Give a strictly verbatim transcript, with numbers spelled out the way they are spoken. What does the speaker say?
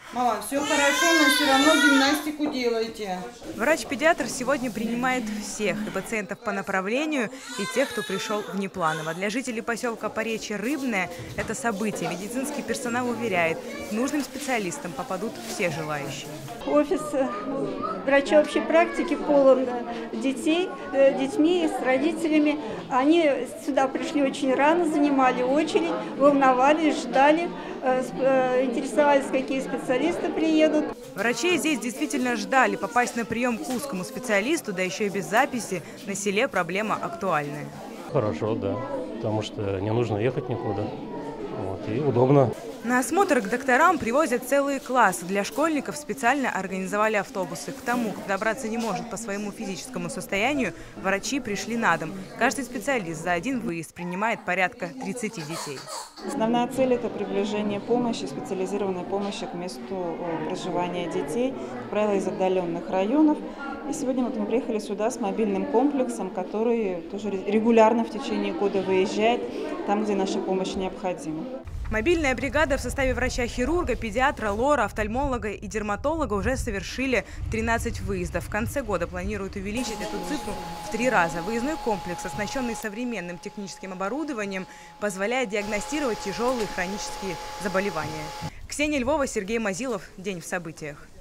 Мама, все хорошо, но все равно гимнастику делайте. Врач-педиатр сегодня принимает всех, и пациентов по направлению, и тех, кто пришел внепланово. Для жителей поселка Поречье Рыбное это событие. Медицинский персонал уверяет, к нужным специалистам попадут все желающие. Офис врача общей практики полон детей, детьми, с родителями. Они сюда пришли очень рано, занимали очередь, волновались, ждали, интересовались, какие специалисты приедут. Врачей здесь действительно ждали. Попасть на прием к узкому специалисту, да еще и без записи, на селе проблема актуальная. Хорошо, да, потому что не нужно ехать никуда. Вот, и удобно. На осмотр к докторам привозят целые классы. Для школьников специально организовали автобусы. К тому, кто добраться не может по своему физическому состоянию, врачи пришли на дом. Каждый специалист за один выезд принимает порядка тридцати детей. Основная цель – это приближение помощи, специализированной помощи к месту проживания детей, как правило, из отдаленных районов. И сегодня вот мы приехали сюда с мобильным комплексом, который тоже регулярно в течение года выезжает там, где наша помощь необходима. Мобильная бригада в составе врача-хирурга, педиатра, лора, офтальмолога и дерматолога уже совершили тринадцать выездов. В конце года планируют увеличить эту цифру в три раза. Выездной комплекс, оснащенный современным техническим оборудованием, позволяет диагностировать тяжелые хронические заболевания. Ксения Львова, Сергей Мазилов. День в событиях.